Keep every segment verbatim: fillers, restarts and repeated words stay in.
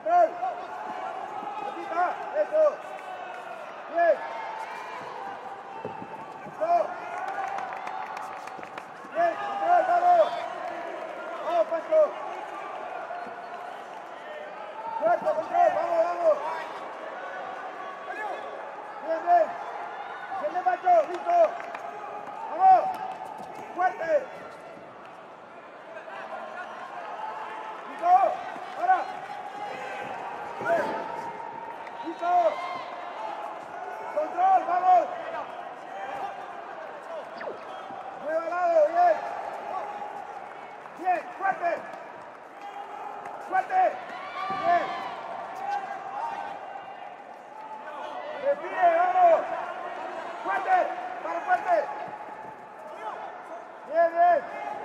control. Repita, eso. Bien. Eso. Bien, control, vamos. Vamos, Pancho. Fuerte, control, vamos, vamos. Bien, bien. Bien, Pancho, listo. Vamos. Fuerte. Listo. Ahora. Bien. Listo. Control, vamos. Muy al lado, bien. Bien, fuerte. Fuerte. Bien. Respire, vamos. Fuerte. Para fuerte. Bien, bien.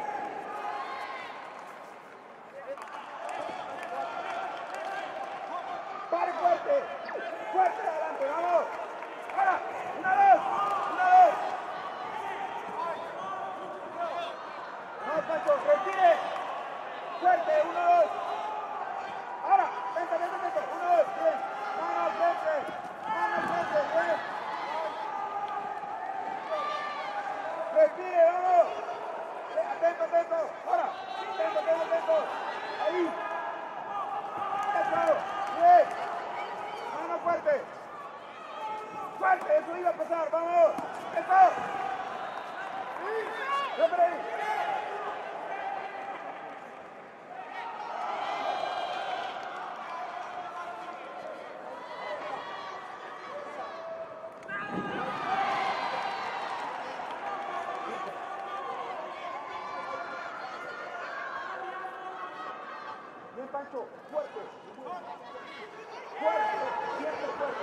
Pare fuerte. Fuerte adelante, vamos. Ahora, una, dos. Una, dos. Vamos, Pancho, respire. Fuerte, uno, dos. Ahora, vente, vente, vente. Uno, dos, bien. Manos, frente. Manos, frente, bien. Respire, vamos. Atento, atento. Ahora, atento, atento, atento. Ahí. Eso, bien. Mano fuerte. Fuerte, eso iba a pasar, vamos. Eso. Siempre ahí. Bien, Pancho, fuerte. Fuerte, siempre fuerte.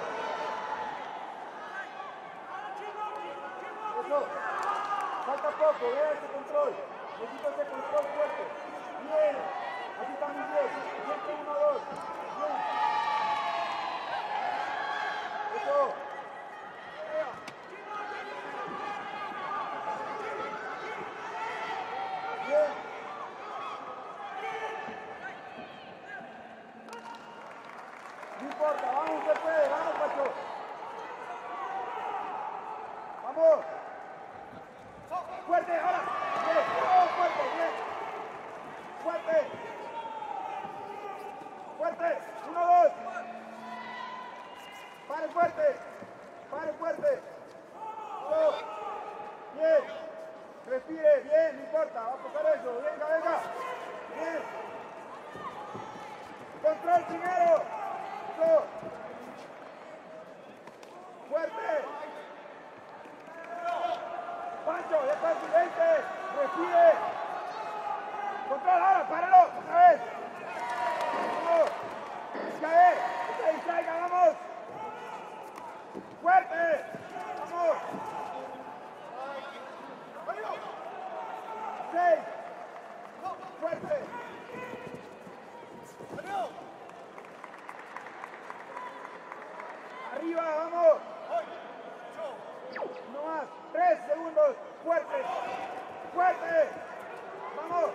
Eso. Falta poco, vea ese control. Necesito ese control fuerte. Bien. Así está muy bien. Siempre uno, dos. Bien. Eso. Bien. No importa, vamos, se puede, vamos, Pacho. Vamos. Fuerte, ahora. Bien, oh, fuerte, bien. Fuerte. Fuerte, uno, dos. Pare fuerte. Pare fuerte. Dos. Bien. Respire, bien, no importa, va a pasar eso. Venga, venga. Bien. Control primero. Dos. Fuerte. Pancho, ya está el siguiente. Respire. Control ahora, páralo. Otra vez. Vamos. Cae. No se distraiga, vamos. Fuerte. Vamos. Seis. Fuerte. Arriba, vamos. No más. Tres segundos. Fuerte. Fuerte. Vamos.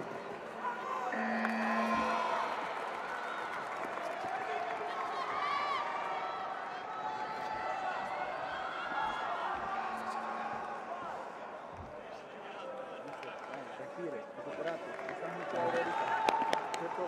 Respire, recuperate. Estás muy chévere ahorita. ¿Cierto?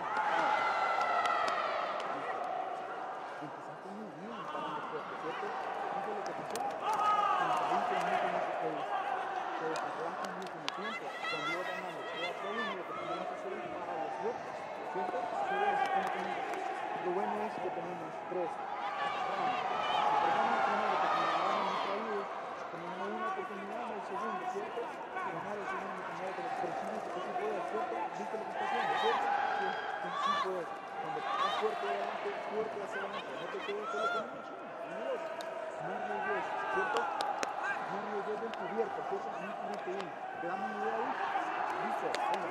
Empezaste muy bien parando fuerte, ¿cierto? Eso es lo que pasó. veinte minutos más después. Te descontrolaste en el último tiempo. Cuando ibas ganando cuatro a uno, lo que teníamos que hacer es parar los fuertes, ¿cierto? Solo eso, como tenemos. Lo bueno es que tenemos tres rounds. Si perdemos el primero que terminamos distraídos, tenemos una oportunidad en el segundo, ¿cierto? Ganar el segundo, ganar el tercero. Pero sí, sí puedes, ¿cierto? ¿Viste lo que está haciendo, cierto? Sí, sí puedes. Cuando estás fuerte adelante, fuerte hacia adelante. No te quedes solo con una china. No arriesgues, ¿cierto? No arriesgues del cubierto, ¿cierto? No cubierto bien. ¿Te damos una idea ahí? Listo, venga.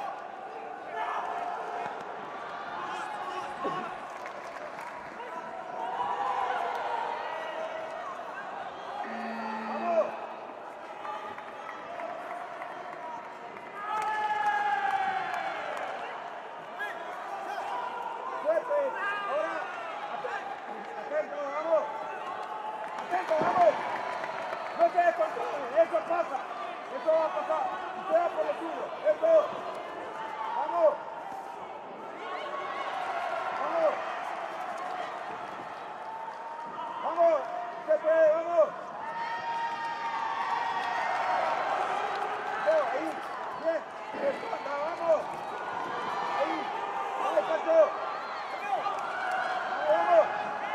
¡Vamos! ¡Fuerte! atento, vamos. No se descontrole, eso pasa. Eso va a pasar. Usted va por lo suyo. Eso. Vamos. Vamos. Vamos. Se puede, vamos. Eso, ahí. Bien. Eso, anda, vamos. Ahí. Vamos, Pancho. Vamos.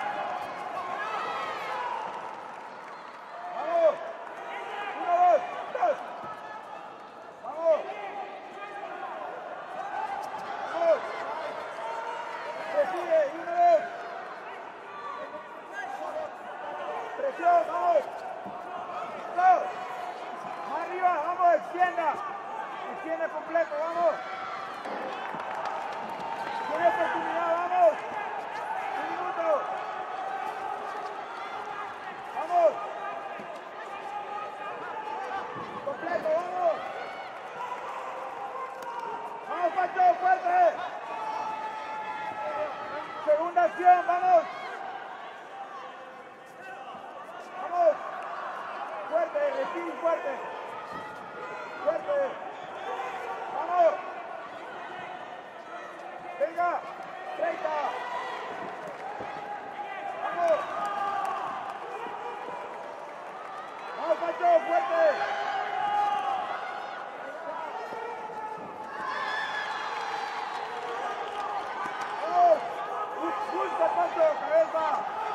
Vamos. Uno, dos, dos. Vamos. Vamos. Recibe, uno, dos. Presión, vamos. Dos. Más arriba, vamos, extienda. Extienda completo, vamos. Tiene oportunidad, vamos. Un minuto. Vamos. Completo, vamos. Vamos, Pancho, fuerte. Segunda acción, vamos. Vamos. Fuerte, recibe fuerte. Fuerte. Vamos. Venga. treinta. Vamos. Vamos, Pancho, fuerte. Vamos. Busca, Pancho, cabeza.